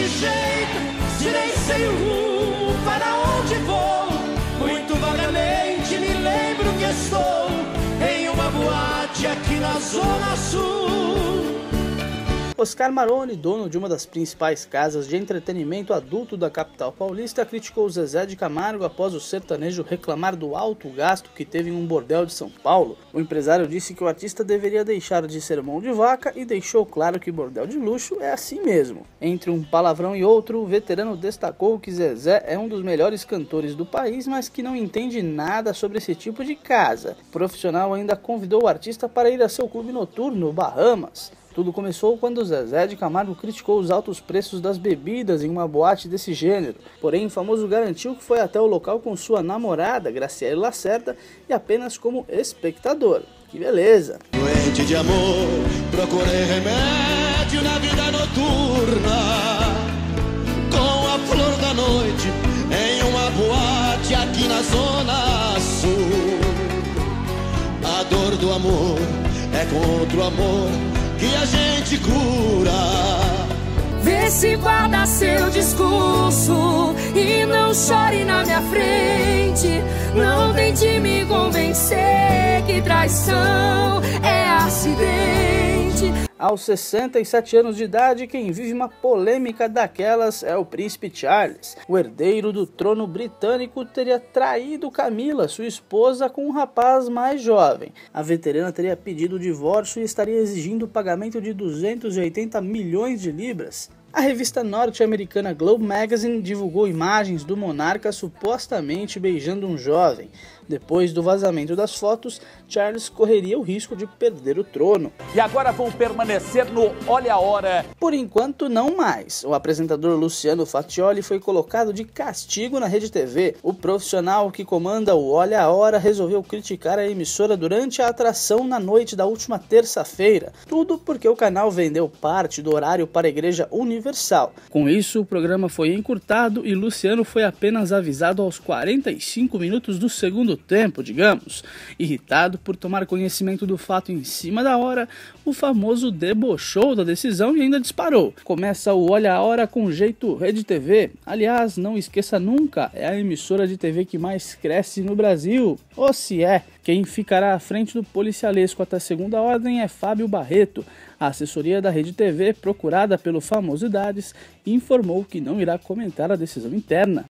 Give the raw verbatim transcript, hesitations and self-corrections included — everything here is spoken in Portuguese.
jeito, se nem sei o rumo para onde vou. Muito vagamente me lembro que estou em uma boate aqui na Zona Sul. Oscar Maroni, dono de uma das principais casas de entretenimento adulto da capital paulista, criticou Zezé de Camargo após o sertanejo reclamar do alto gasto que teve em um bordel de São Paulo. O empresário disse que o artista deveria deixar de ser mão de vaca e deixou claro que bordel de luxo é assim mesmo. Entre um palavrão e outro, o veterano destacou que Zezé é um dos melhores cantores do país, mas que não entende nada sobre esse tipo de casa. O profissional ainda convidou o artista para ir a seu clube noturno, Bahamas. Tudo começou quando Zezé de Camargo criticou os altos preços das bebidas em uma boate desse gênero. Porém, o famoso garantiu que foi até o local com sua namorada, Graciele Lacerda, e apenas como espectador. Que beleza! Doente de amor, procurei remédio na vida noturna, com a flor da noite, em uma boate aqui na Zona Sul. A dor do amor é contra o amor que a gente cura. Vê se guarda seu discurso e não chore na minha frente. Não tente me convencer que traição é acidente. Aos sessenta e sete anos de idade, quem vive uma polêmica daquelas é o príncipe Charles. O herdeiro do trono britânico teria traído Camila, sua esposa, com um rapaz mais jovem. A veterana teria pedido o divórcio e estaria exigindo o pagamento de duzentos e oitenta milhões de libras. A revista norte-americana Globe Magazine divulgou imagens do monarca supostamente beijando um jovem. Depois do vazamento das fotos, Charles correria o risco de perder o trono. E agora vão permanecer no Olha a Hora. Por enquanto, não mais. O apresentador Luciano Faccioli foi colocado de castigo na Rede T V. O profissional que comanda o Olha a Hora resolveu criticar a emissora durante a atração na noite da última terça-feira. Tudo porque o canal vendeu parte do horário para a Igreja Universal. Com isso, o programa foi encurtado e Luciano foi apenas avisado aos quarenta e cinco minutos do segundo tempo, digamos. Irritado por tomar conhecimento do fato em cima da hora, o famoso debochou da decisão e ainda disparou. Começa o Olha a Hora com jeito Rede T V. Aliás, não esqueça nunca, é a emissora de T V que mais cresce no Brasil. Ou se é, quem ficará à frente do policialesco até segunda ordem é Fábio Barreto. A assessoria da Rede T V, procurada pelo Famosidades, informou que não irá comentar a decisão interna.